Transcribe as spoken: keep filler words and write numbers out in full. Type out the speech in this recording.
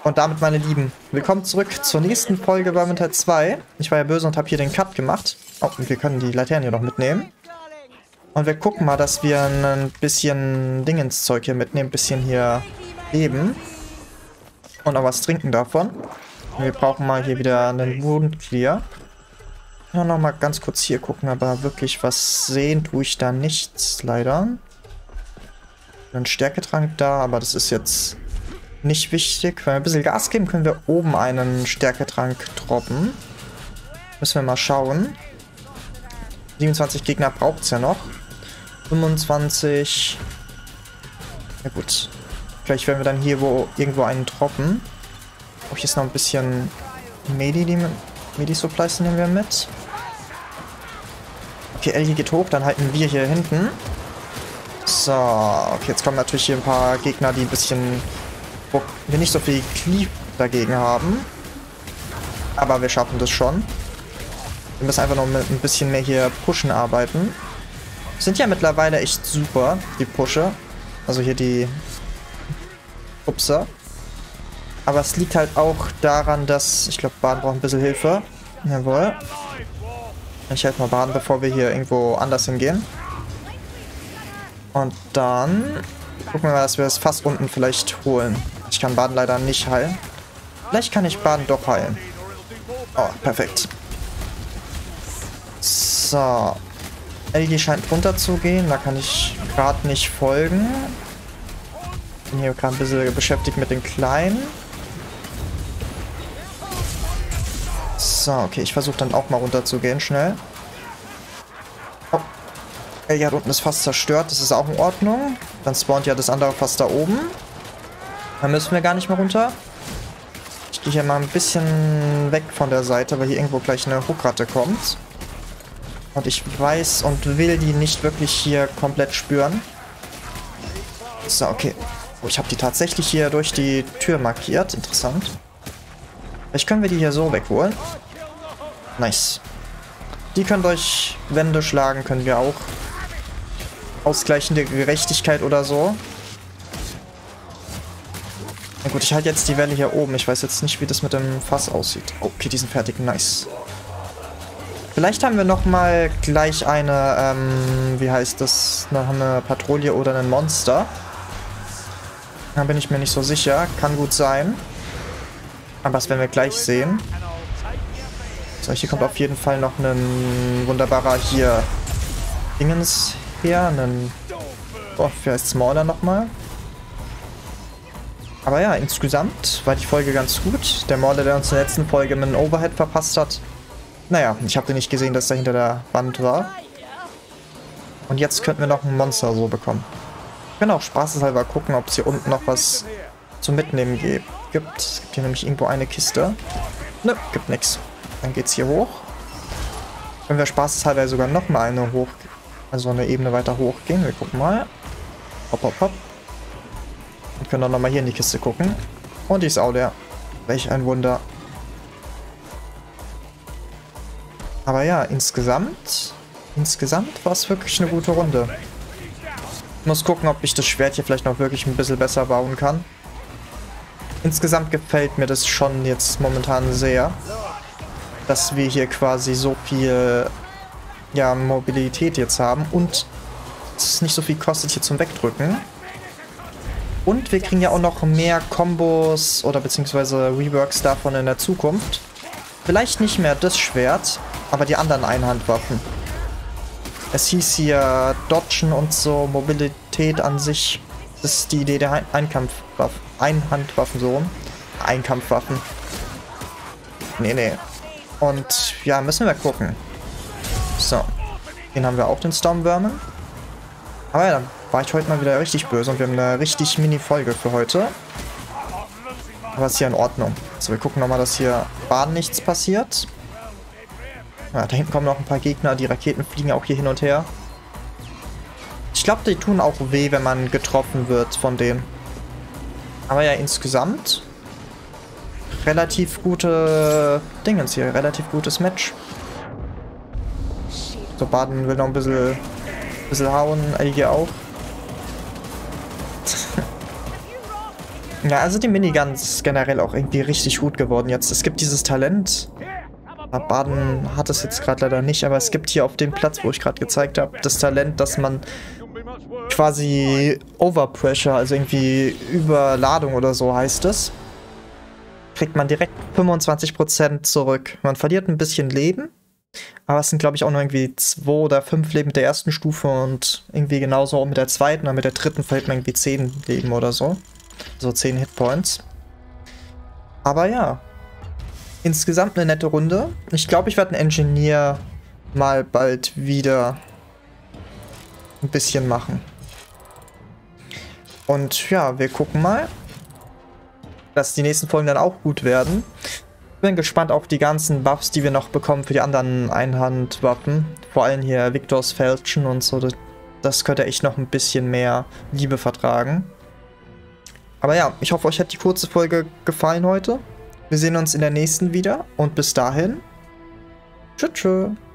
Und damit, meine Lieben, willkommen zurück zur nächsten Folge Vermintide zwei. Ich war ja böse und habe hier den Cut gemacht. Oh, und wir können die Laternen hier noch mitnehmen. Und wir gucken mal, dass wir ein bisschen Dingenszeug hier mitnehmen, ein bisschen hier leben. Und auch was trinken davon. Und wir brauchen mal hier wieder einen Wound Clear. Ja, noch mal ganz kurz hier gucken, aber wirklich was sehen tue ich da nichts, leider. Ein Stärketrank da, aber das ist jetzt nicht wichtig. Wenn wir ein bisschen Gas geben, können wir oben einen Stärketrank droppen. Müssen wir mal schauen. siebenundzwanzig Gegner braucht es ja noch. fünfundzwanzig. Ja gut. Vielleicht werden wir dann hier wo irgendwo einen droppen. Oh, hier ist noch ein bisschen Medi, die Medi-Supplies nehmen wir mit. Okay, Ellie geht hoch, dann halten wir hier hinten. So, okay, jetzt kommen natürlich hier ein paar Gegner, die ein bisschen, wo wir nicht so viel Cleave dagegen haben. Aber wir schaffen das schon. Wir müssen einfach noch mit ein bisschen mehr hier pushen arbeiten. Sind ja mittlerweile echt super, die Pusher. Also hier die Upser. Aber es liegt halt auch daran, dass, ich glaube, Baden braucht ein bisschen Hilfe. Jawohl. Ich helfe mal Baden, bevor wir hier irgendwo anders hingehen. Und dann gucken wir mal, dass wir das Fass unten vielleicht holen. Ich kann Baden leider nicht heilen. Vielleicht kann ich Baden doch heilen. Oh, perfekt. So. Ellie scheint runter zu gehen. Da kann ich gerade nicht folgen. Bin hier gerade ein bisschen beschäftigt mit den Kleinen. So, okay. Ich versuche dann auch mal runter zu gehen, schnell. Oh. Ellie hat unten das Fass zerstört. Das ist auch in Ordnung. Dann spawnt ja das andere Fass da oben. Dann müssen wir gar nicht mehr runter. Ich gehe hier mal ein bisschen weg von der Seite, weil hier irgendwo gleich eine Huckratte kommt. Und ich weiß und will die nicht wirklich hier komplett spüren. So, okay. Oh, ich habe die tatsächlich hier durch die Tür markiert. Interessant. Vielleicht können wir die hier so wegholen. Nice. Die können durch Wände schlagen, können wir auch. Ausgleichende Gerechtigkeit oder so. Na gut, ich halte jetzt die Welle hier oben. Ich weiß jetzt nicht, wie das mit dem Fass aussieht. Okay, die sind fertig. Nice. Vielleicht haben wir nochmal gleich eine, ähm, wie heißt das? Eine, eine Patrouille oder ein Monster. Da bin ich mir nicht so sicher. Kann gut sein. Aber das werden wir gleich sehen. So, hier kommt auf jeden Fall noch ein wunderbarer hier Dingens her. Ein, oh, wie heißt Smaller nochmal? Aber ja, insgesamt war die Folge ganz gut. Der Mauler, der uns in der letzten Folge mit einem Overhead verpasst hat. Naja, ich habe nicht gesehen, dass er hinter der Wand war. Und jetzt könnten wir noch ein Monster so bekommen. Wir können auch spaßeshalber gucken, ob es hier unten noch was zum Mitnehmen gibt. Es gibt hier nämlich irgendwo eine Kiste. Ne, gibt nichts. Dann geht's hier hoch. Können wir spaßeshalber sogar noch mal eine hoch, also eine Ebene weiter hochgehen. Wir gucken mal. Hopp, hopp, hopp. Und können dann nochmal hier in die Kiste gucken. Und die ist auch leer. Welch ein Wunder. Aber ja, insgesamt, insgesamt war es wirklich eine gute Runde. Ich muss gucken, ob ich das Schwert hier vielleicht noch wirklich ein bisschen besser bauen kann. Insgesamt gefällt mir das schon jetzt momentan sehr, dass wir hier quasi so viel, ja, Mobilität jetzt haben und es nicht so viel kostet hier zum Wegdrücken. Und wir kriegen ja auch noch mehr Kombos oder beziehungsweise Reworks davon in der Zukunft. Vielleicht nicht mehr das Schwert, aber die anderen Einhandwaffen. Es hieß hier Dodgen und so, Mobilität an sich. Das ist die Idee der Ein Einkampfwaffen. Einhandwaffen so. Einkampfwaffen. Nee, nee. Und ja, müssen wir gucken. So. Den haben wir auch, den Stormvermin. Aber ja, dann war ich heute mal wieder richtig böse und wir haben eine richtig Mini-Folge für heute. Aber ist hier in Ordnung. So, wir gucken nochmal, dass hier Baden nichts passiert. Ja, da hinten kommen noch ein paar Gegner. Die Raketen fliegen auch hier hin und her. Ich glaube, die tun auch weh, wenn man getroffen wird von denen. Aber ja, insgesamt relativ gute Dingens hier. Relativ gutes Match. So, Baden will noch ein bisschen, bisschen hauen. Ellie auch. Ja, also die Minigun ist generell auch irgendwie richtig gut geworden jetzt. Es gibt dieses Talent. Baden hat es jetzt gerade leider nicht, aber es gibt hier auf dem Platz, wo ich gerade gezeigt habe, das Talent, dass man quasi Overpressure, also irgendwie Überladung oder so heißt es, kriegt man direkt fünfundzwanzig Prozent zurück. Man verliert ein bisschen Leben, aber es sind, glaube ich, auch nur irgendwie zwei oder fünf Leben mit der ersten Stufe und irgendwie genauso auch mit der zweiten, aber mit der dritten verliert man irgendwie zehn Leben oder so. So zehn Hitpoints. Aber ja, insgesamt eine nette Runde. Ich glaube, ich werde einen Engineer mal bald wieder ein bisschen machen. Und ja, wir gucken mal, dass die nächsten Folgen dann auch gut werden. Bin gespannt auf die ganzen Buffs, die wir noch bekommen für die anderen Einhandwaffen. Vor allem hier Victor's Falchion und so. Das könnte echt noch ein bisschen mehr Liebe vertragen. Aber ja, ich hoffe, euch hat die kurze Folge gefallen heute. Wir sehen uns in der nächsten wieder und bis dahin. Tschüss. Tschüss.